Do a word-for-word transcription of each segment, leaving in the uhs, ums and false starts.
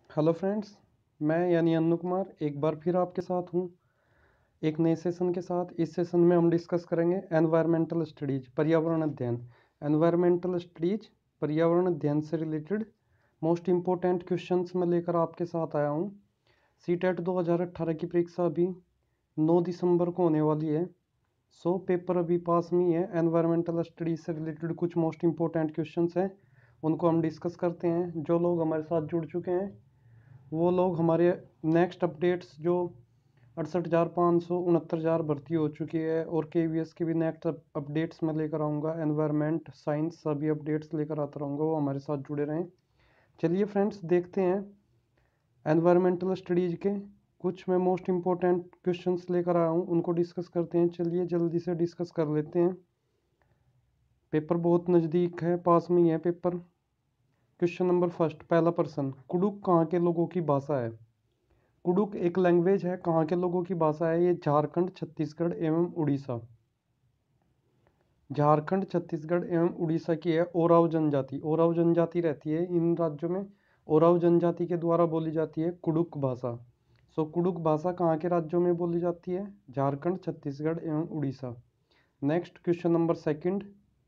Hello friends, मैं यानी अन्नू कुमार एक बार फिर आपके साथ हूँ एक नए सेशन के साथ। इस सेशन में हम डिस्कस करेंगे एनवायरमेंटल स्टडीज, पर्यावरण अध्ययन। एनवायरमेंटल स्टडीज, पर्यावरण अध्ययन से रिलेटेड मोस्ट इम्पोर्टेंट क्वेश्चंस मैं लेकर आपके साथ आया हूँ। सी टेट दो हज़ार अट्ठारह की परीक्षा अभी नौ दिसंबर को होने वाली है। सो पेपर अभी पास में ही है। एनवायरमेंटल स्टडीज से रिलेटेड कुछ मोस्ट इम्पोर्टेंट क्वेश्चंस हैं, उनको हम डिस्कस करते हैं। जो लोग हमारे साथ जुड़ चुके हैं वो लोग हमारे नेक्स्ट अपडेट्स जो अड़सठ हज़ार पाँच सौ उनहत्तर हज़ार भर्ती हो चुकी है और के वी एस की भी नेक्स्ट अपडेट्स मैं लेकर आऊँगा। एनवायरनमेंट साइंस सभी अपडेट्स लेकर आता रहूँगा, वो हमारे साथ जुड़े रहें। चलिए फ्रेंड्स, देखते हैं एनवायरमेंटल स्टडीज़ के कुछ मैं मोस्ट इम्पोर्टेंट क्वेश्चंस लेकर आया हूँ, उनको डिस्कस करते हैं। चलिए जल्दी से डिस्कस कर लेते हैं। पेपर बहुत नज़दीक है, पास में ही है पेपर। क्वेश्चन नंबर फर्स्ट, पहला प्रश्न, कुडुख कहाँ के लोगों की भाषा है? कुडुख एक लैंग्वेज है, कहाँ के लोगों की भाषा है? ये झारखंड, छत्तीसगढ़ एवं उड़ीसा, झारखंड, छत्तीसगढ़ एवं उड़ीसा की है। ओराव जनजाति, ओराव जनजाति रहती है इन राज्यों में। ओराव जनजाति के द्वारा बोली जाती है कुडुख भाषा। सो कुडुख भाषा कहाँ के राज्यों में बोली जाती है? झारखंड, छत्तीसगढ़ एवं Orissa. Next question number second,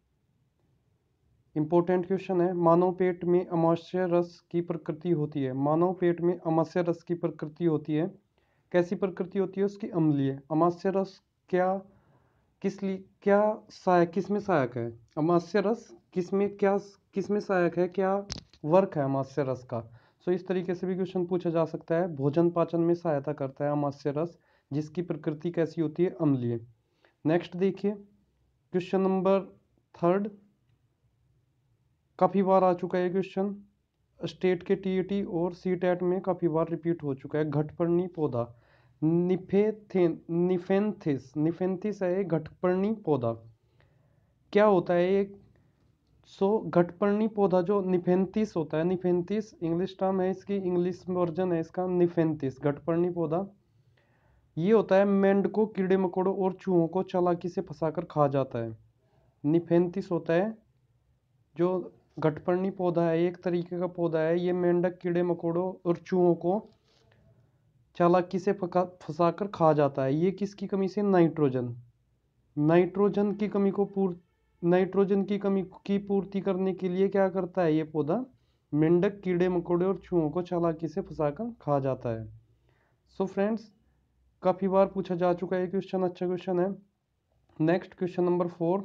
important question है, मानव पेट में अमाशय रस की प्रकृति होती है। मानव पेट में अमाशय रस की प्रकृति होती है। कैसी प्रकृति होती है उसकी? अम्लीय। अमाशय रस क्या किस लिए क्या सहायक किस में सहायक है? अमाशय रस किस में क्या किस में सहायक है? क्या वर्क है अमाशय रस का? सो इस तरीके से भी क्वेश्चन पूछा जा सकता है। भोजन पाचन में सहायता करता है अमाशय रस, जिसकी प्रकृति कैसी होती है? अम्लीय। नेक्स्ट देखिए क्वेश्चन नंबर थर्ड, काफ़ी बार आ चुका है क्वेश्चन, स्टेट के टी ई टी और सी टेट में काफ़ी बार रिपीट हो चुका है। घटपर्णी पौधा, निफेथिन निफेंथिस निफेंथिस है ये घटपर्णी पौधा। क्या होता है ये? सो घटपर्णी पौधा जो निफेंथिस होता है, निफेंथिस इंग्लिश टर्म है, इसकी इंग्लिश वर्जन है इसका निफेंथिस, घटपर्णी पौधा। ये होता है मेंढकों, कीड़े मकोड़ों और चूहों को चालाकी से फंसाकर खा जाता है। निफेंथिस होता है जो घटपर्णी पौधा है, एक तरीके का पौधा है। ये मेंढक, कीड़े मकोड़ों और चूहों को चालाकी से फंसाकर खा जाता है। ये किसकी कमी से? नाइट्रोजन। नाइट्रोजन की कमी को पूर नाइट्रोजन की कमी की पूर्ति करने के लिए क्या करता है ये पौधा? मेंढक, कीड़े मकोड़े और चूहों को चालाकी से फंसाकर खा जाता है। सो फ्रेंड्स, काफ़ी बार पूछा जा चुका है क्वेश्चन, अच्छा क्वेश्चन है। नेक्स्ट क्वेश्चन नंबर फोर,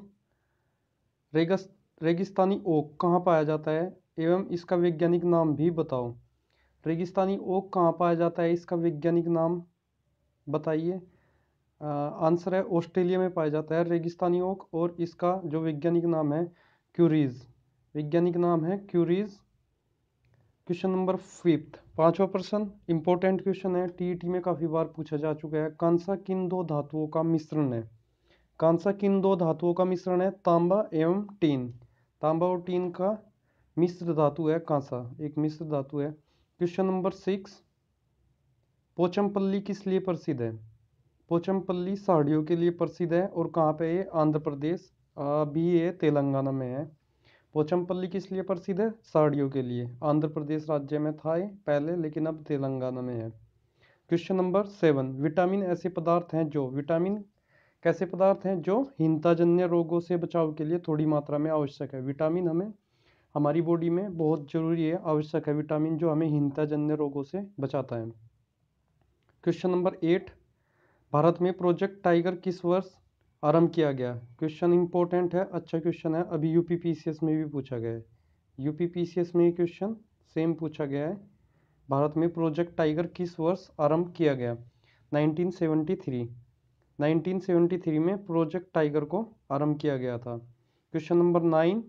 रेगस रेगिस्तानी ओक कहाँ पाया जाता है एवं इसका वैज्ञानिक नाम भी बताओ। रेगिस्तानी ओक कहाँ पाया जाता है, इसका वैज्ञानिक नाम बताइए। आंसर है ऑस्ट्रेलिया में पाया जाता है रेगिस्तानी ओक, और इसका जो वैज्ञानिक नाम है क्यूरीज, वैज्ञानिक नाम है क्यूरीज। क्वेश्चन नंबर फिफ्थ, पांचवा प्रश्न, इंपॉर्टेंट क्वेश्चन है, टी ई टी में काफ़ी बार पूछा जा चुका है। कांसा किन दो धातुओं का मिश्रण है? कांसा किन दो धातुओं का मिश्रण है? तांबा एवं टीन। तांबा और टीन का मिश्र धातु है कांसा, एक मिश्र धातु है। क्वेश्चन नंबर सिक्स, पोचमपल्ली किस लिए प्रसिद्ध है? पोचमपल्ली साड़ियों के लिए प्रसिद्ध है, और कहाँ पे ये? आंध्र प्रदेश, अभी ये तेलंगाना में है। पोचमपल्ली किस लिए प्रसिद्ध है? साड़ियों के लिए। आंध्र प्रदेश राज्य में था ये पहले, लेकिन अब तेलंगाना में है। क्वेश्चन नंबर सेवन, विटामिन ऐसे पदार्थ हैं जो विटामिन कैसे पदार्थ हैं जो हीनताजन्य रोगों से बचाव के लिए थोड़ी मात्रा में आवश्यक है? विटामिन हमें हमारी बॉडी में बहुत जरूरी है, आवश्यक है विटामिन, जो हमें हीनताजन्य रोगों से बचाता है। क्वेश्चन नंबर एट, भारत में प्रोजेक्ट टाइगर किस वर्ष आरंभ किया गया? क्वेश्चन इंपॉर्टेंट है, अच्छा क्वेश्चन है, अभी यूपी पीसीएस में भी पूछा गया है। यूपी पीसीएस में ये क्वेश्चन सेम पूछा गया है। भारत में प्रोजेक्ट टाइगर किस वर्ष आरंभ किया गया? Nineteen seventy three, nineteen seventy three में प्रोजेक्ट टाइगर को आरंभ किया गया था। Question number nine,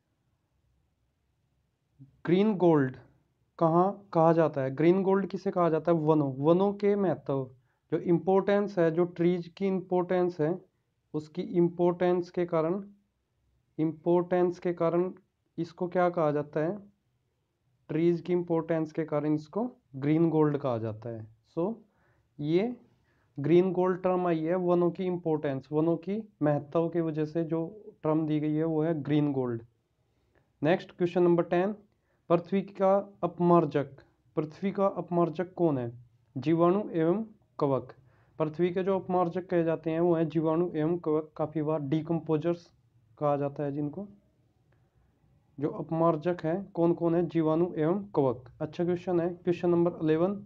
green gold कहाँ कहा जाता है? ग्रीन गोल्ड किसे कहा जाता है? वनों वनों के महत्व, जो इम्पोर्टेंस है, जो ट्रीज की इम्पोर्टेंस है, उसकी इम्पोर्टेंस के कारण इम्पोर्टेंस के कारण इसको क्या कहा जाता है? ट्रीज की इम्पोर्टेंस के कारण इसको ग्रीन गोल्ड कहा जाता है। सो so, ये ग्रीन गोल्ड टर्म आई है वनों की इम्पोर्टेंस, वनों की महत्व की वजह से जो टर्म दी गई है वो है green gold. Next question number ten, पृथ्वी का अपमार्जक पृथ्वी का अपमार्जक कौन है? जीवाणु एवं कवक। पृथ्वी के जो अपमार्जक कहे जाते हैं वो है जीवाणु एवं कवक, काफी बार डिकम्पोजर्स कहा जाता है जिनको। जो अपमार्जक है कौन कौन है? जीवाणु एवं कवक। अच्छा क्वेश्चन है। Question number eleven,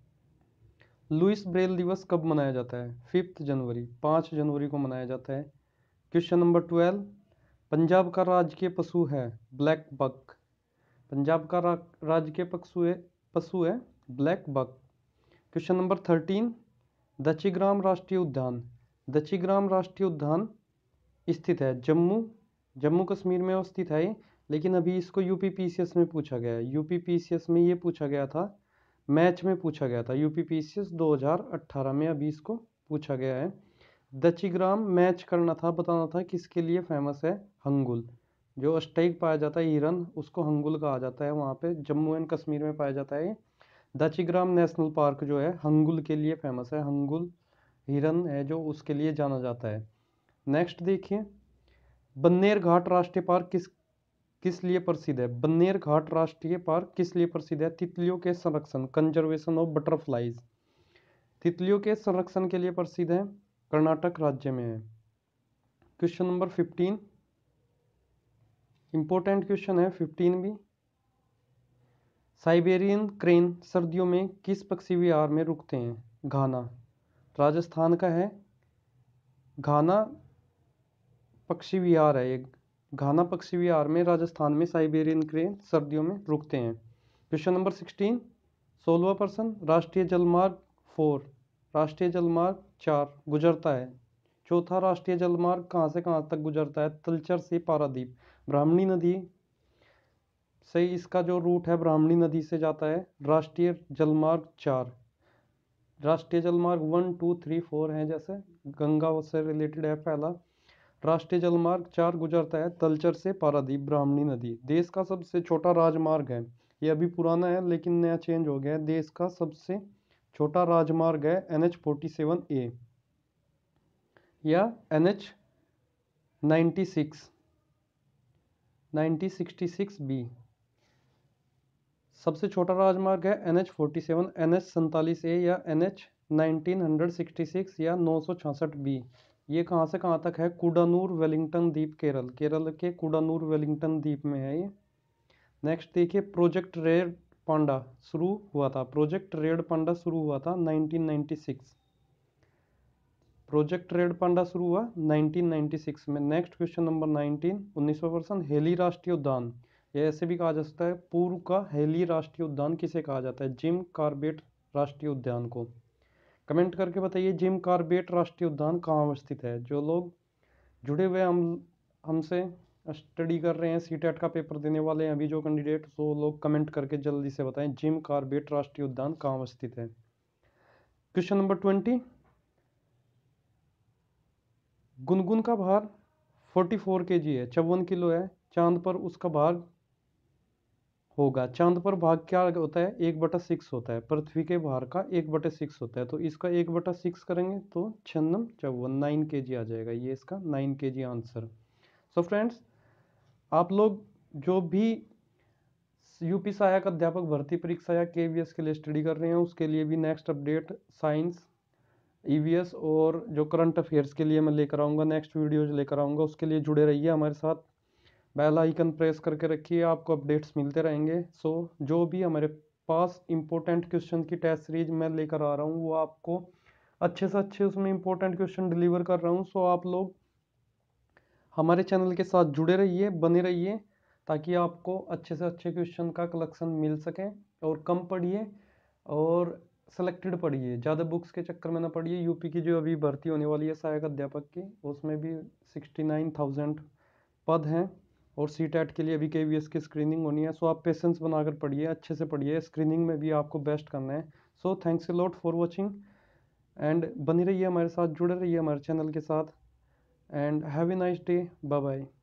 Louis Braille दिवस कब मनाया जाता है? फिफ्थ जनवरी, पाँच जनवरी को मनाया जाता है। क्वेश्चन नंबर ट्वेल्व, पंजाब का राजकीय पशु है ब्लैक बक। पंजाब का रा, राजकीय पशु है पशु है blackbuck. Question number thirteen, Dachigam राष्ट्रीय उद्यान। दचिग्राम राष्ट्रीय उद्यान स्थित है जम्मू जम्मू कश्मीर में स्थित है, लेकिन अभी इसको यूपी पीसीएस में पूछा गया है। यूपी पीसीएस में ये पूछा गया था, मैच में पूछा गया था, यूपी पीसीएस दो हज़ार अठारह में अभी इसको पूछा गया है। दचिग्राम मैच करना था, बताना था किसके लिए फेमस है? हंगुल। जो स्टेग पाया जाता है हिरन, उसको हंगुल कहा जाता है, वहाँ पे जम्मू एंड कश्मीर में पाया जाता है। दचिग्राम नेशनल पार्क जो है हंगुल के लिए फेमस है। हंगुल हिरन है जो, उसके लिए जाना जाता है। नेक्स्ट देखिए, बन्नेर घाट राष्ट्रीय पार्क किस किस लिए प्रसिद्ध है? बन्नेर घाट राष्ट्रीय पार्क किस लिए प्रसिद्ध है? तितलियों के संरक्षण, कंजर्वेशन ऑफ बटरफ्लाइज। तितलियों के संरक्षण के लिए प्रसिद्ध है, कर्नाटक राज्य में है। Question number fifteen, important question है फिफ्टीन भी। साइबेरियन क्रेन सर्दियों में किस पक्षी विहार में रुकते हैं? घाना, राजस्थान का है। घाना पक्षी विहार है एक, घाना पक्षी विहार में राजस्थान में साइबेरियन क्रेन सर्दियों में रुकते हैं। क्वेश्चन नंबर सिक्सटीन, सोलवा प्रश्न, राष्ट्रीय जलमार्ग फोर राष्ट्रीय जलमार्ग चार गुजरता है। चौथा राष्ट्रीय जलमार्ग कहाँ से कहाँ तक गुजरता है? तलचर से पारादीप। ब्राह्मणी नदी से इसका जो रूट है ब्राह्मणी नदी से जाता है। राष्ट्रीय जलमार्ग चार, राष्ट्रीय जलमार्ग वन टू थ्री फोर हैं, जैसे गंगा से रिलेटेड है पहला। राष्ट्रीय जलमार्ग चार गुजरता है तलचर से पारादीप, ब्राह्मणी नदी। देश का सबसे छोटा राजमार्ग है, ये अभी पुराना है लेकिन नया चेंज हो गया है। देश का सबसे छोटा राजमार्ग है N H forty seven A या N H ninety six ninety sixty six B. सबसे छोटा राजमार्ग है N H forty seven, N H सैंतालीस ए या N H nineteen sixty six या नौ सौ छियासठ बी। ये कहाँ से कहाँ तक है? कुडानूर वेलिंगटन द्वीप, केरल। केरल के कुडानूर वेलिंगटन द्वीप में है ये। नेक्स्ट देखिए, प्रोजेक्ट रेड पांडा शुरू हुआ था प्रोजेक्ट रेड पांडा शुरू हुआ था nineteen ninety six. Project red panda शुरू हुआ नाइनटीन नाइंटी सिक्स में। नेक्स्ट क्वेश्चन नंबर नाइनटीन, उन्नीसवां प्रश्न, हेली राष्ट्रीय उद्यान, यह ऐसे भी कहा जा सकता है पूर्व का हेली राष्ट्रीय उद्यान किसे कहा जाता है? जिम कॉर्बेट राष्ट्रीय उद्यान को। कमेंट करके बताइए जिम कॉर्बेट राष्ट्रीय उद्यान कहाँ अवस्थित है। जो लोग जुड़े हुए हम हमसे स्टडी कर रहे हैं, सीटेट का पेपर देने वाले हैं अभी जो कैंडिडेट, वो लोग कमेंट करके जल्दी से बताएं जिम कॉर्बेट राष्ट्रीय उद्यान कहाँ अवस्थित है। क्वेश्चन नंबर ट्वेंटी, गुनगुन का भार चौवालीस केजी है, चौवन किलो है। चांद पर उसका भार होगा, चांद पर भाग क्या होता है? एक बटा सिक्स होता है। पृथ्वी के भार का एक बटे सिक्स होता है, तो इसका एक बटा सिक्स करेंगे तो छन्नम चौवन, नाइन के जी आ जाएगा। ये इसका नाइन के जी आंसर। सो फ्रेंड्स, आप लोग जो भी यूपी सहायक अध्यापक भर्ती परीक्षा या केवीएस के लिए स्टडी कर रहे हैं, उसके लिए भी नेक्स्ट अपडेट साइंस, ईवीएस और जो करंट अफेयर्स के लिए मैं लेकर आऊँगा, नेक्स्ट वीडियोज लेकर आऊँगा। उसके लिए जुड़े रहिए हमारे साथ, बेल आइकन प्रेस करके रखिए, आपको अपडेट्स मिलते रहेंगे। सो जो भी हमारे पास इंपॉर्टेंट क्वेश्चन की टेस्ट सीरीज मैं लेकर आ रहा हूँ, वो आपको अच्छे से अच्छे उसमें इंपॉर्टेंट क्वेश्चन डिलीवर कर रहा हूँ। सो आप लोग हमारे चैनल के साथ जुड़े रहिए, बने रहिए, ताकि आपको अच्छे से अच्छे क्वेश्चन का कलेक्शन मिल सके। और कम पढ़िए और सेलेक्टेड पढ़िए, ज़्यादा बुक्स के चक्कर में ना पढ़िए। यूपी की जो अभी भर्ती होने वाली है सहायक अध्यापक की, उसमें भी सिक्सटी नाइन थाउजेंड पद हैं और सी टेट के लिए अभी के वी एस की स्क्रीनिंग होनी है। सो आप पेशेंस बनाकर पढ़िए, अच्छे से पढ़िए, स्क्रीनिंग में भी आपको बेस्ट करना है। So thanks a lot for watching and बनी रहिए हमारे साथ, जुड़े रहिए हमारे चैनल के साथ and have a nice day, bye bye.